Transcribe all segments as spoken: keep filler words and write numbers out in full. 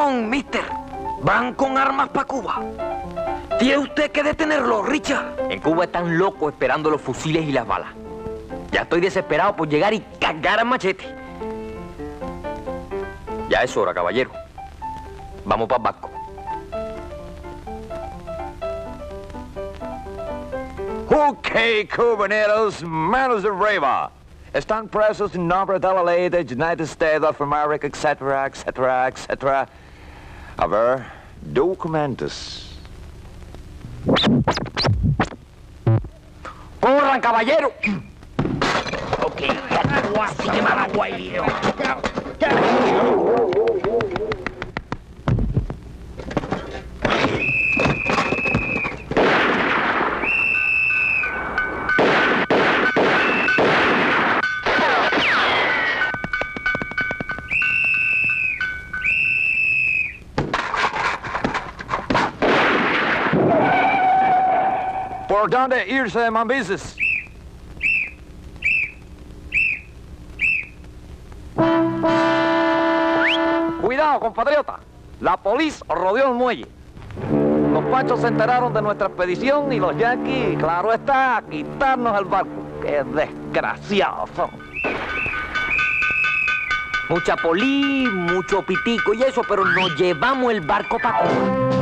Atención, mister. Van con armas para Cuba. Tiene usted que detenerlo, Richard. En Cuba están locos esperando los fusiles y las balas. Ya estoy desesperado por llegar y cargar al machete. Ya es hora, caballero. Vamos para el barco. Ok, cubaneros, manos arriba. Están presos en nombre de la ley de United States of America, etcétera, etcétera, etcétera. A ver, documentos. ¡Corran, caballero! Ok, así que malaguayo. ¿Por dónde irse, mambises? Cuidado, compatriota. La policía rodeó el muelle. Los pachos se enteraron de nuestra expedición y los yanquis, claro está, a quitarnos el barco. ¡Qué desgraciados son! Mucha polí, mucho pitico y eso, pero nos llevamos el barco para Cuba.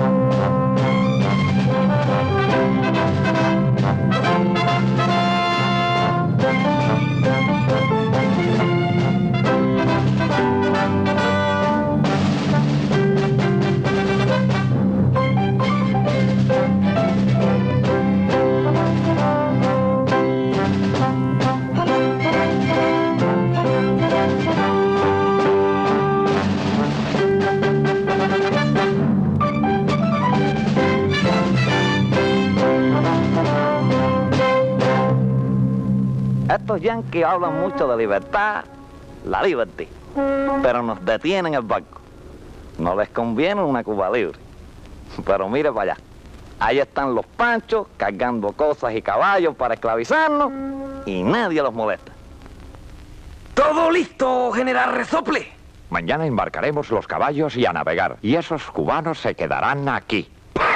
Estos yanquis hablan mucho de libertad, la liberty, pero nos detienen el barco. No les conviene una Cuba libre. Pero mire para allá. Ahí están los panchos cargando cosas y caballos para esclavizarnos y nadie los molesta. Todo listo, general Resople. Mañana embarcaremos los caballos y a navegar. Y esos cubanos se quedarán aquí.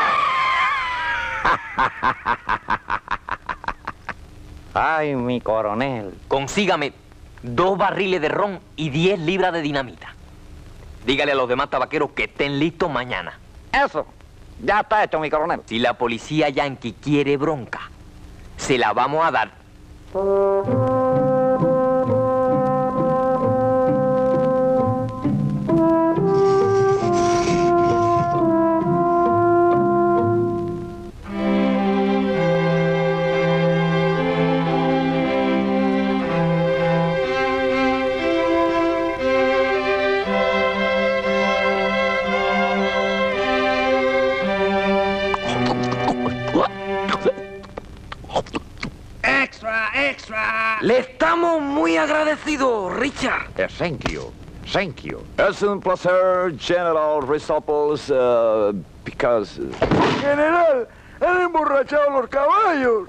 Ay, mi coronel. Consígame dos barriles de ron y diez libras de dinamita. Dígale a los demás tabaqueros que estén listos mañana. Eso, ya está hecho, mi coronel. Si la policía yanqui quiere bronca, se la vamos a dar. Le estamos muy agradecidos, Richard. Uh, thank you. Thank you. Es un placer, General Risoples, uh, because... General, han emborrachado los caballos.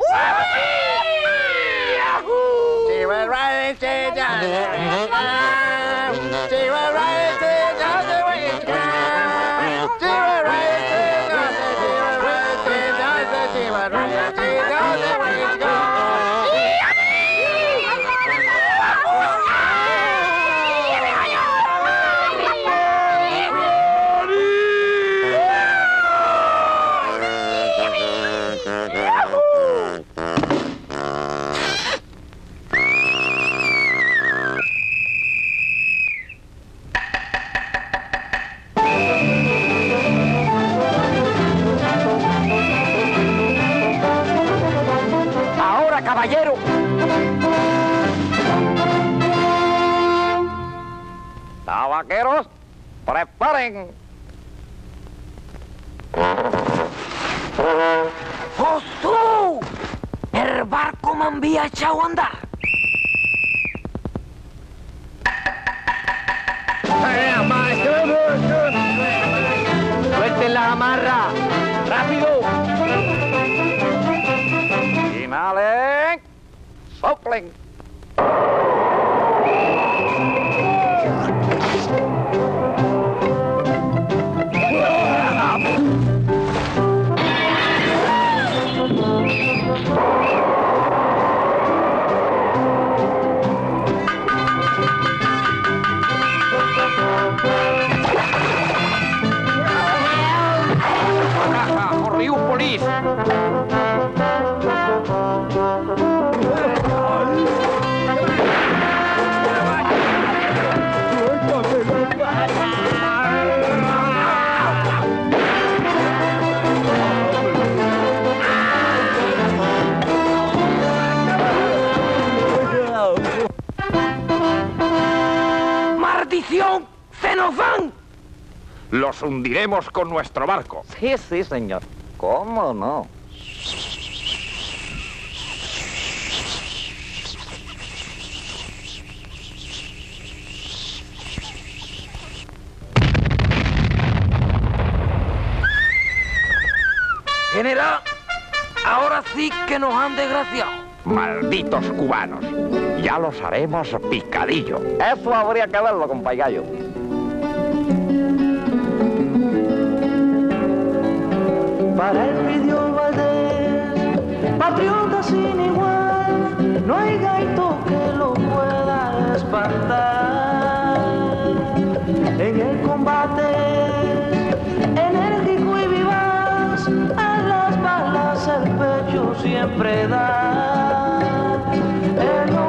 Caballero. Tabaqueros, preparen. ¡Josú! El barco me había echado a andar. ¡Suelten la amarra! ¡Rápido! Inhalen. Soplen. nación se nos van. Los hundiremos con nuestro barco. Sí, sí, señor. ¿Cómo no? General, ahora sí que nos han desgraciado. Malditos cubanos. Ya los haremos picadillo. Eso habría que verlo, compa Gallo. Para el Pidió Valdés, patriota sin igual, no hay gaito que lo pueda espantar. En el combate, enérgico y vivaz, a las balas el pecho siempre da. El